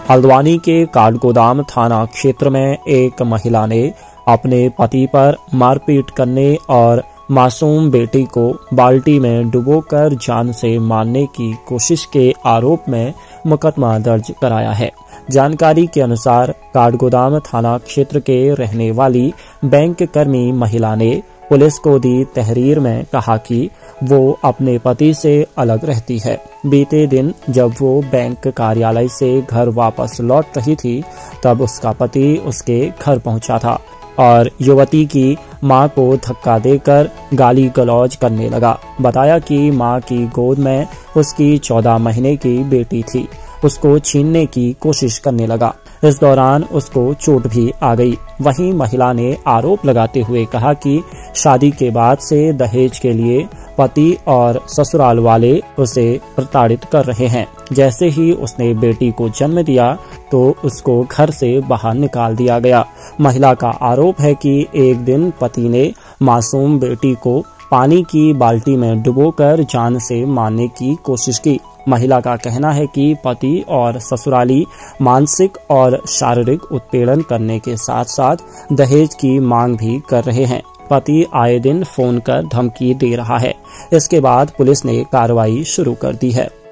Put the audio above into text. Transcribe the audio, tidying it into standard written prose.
हल्द्वानी के काठगोदाम थाना क्षेत्र में एक महिला ने अपने पति पर मारपीट करने और मासूम बेटी को बाल्टी में डुबोकर जान से मारने की कोशिश के आरोप में मुकदमा दर्ज कराया है। जानकारी के अनुसार काठगोदाम थाना क्षेत्र के रहने वाली बैंक कर्मी महिला ने पुलिस को दी तहरीर में कहा कि वो अपने पति से अलग रहती है। बीते दिन जब वो बैंक कार्यालय से घर वापस लौट रही थी तब उसका पति उसके घर पहुंचा था और युवती की मां को धक्का देकर गाली गलौज करने लगा। बताया कि मां की गोद में उसकी 14 महीने की बेटी थी, उसको छीनने की कोशिश करने लगा। इस दौरान उसको चोट भी आ गई। वहीं महिला ने आरोप लगाते हुए कहा कि शादी के बाद से दहेज के लिए पति और ससुराल वाले उसे प्रताड़ित कर रहे हैं। जैसे ही उसने बेटी को जन्म दिया तो उसको घर से बाहर निकाल दिया गया। महिला का आरोप है कि एक दिन पति ने मासूम बेटी को पानी की बाल्टी में डुबोकर जान से मारने की कोशिश की। महिला का कहना है कि पति और ससुराली मानसिक और शारीरिक उत्पीड़न करने के साथ साथ दहेज की मांग भी कर रहे हैं। पति आए दिन फोन कर धमकी दे रहा है। इसके बाद पुलिस ने कार्रवाई शुरू कर दी है।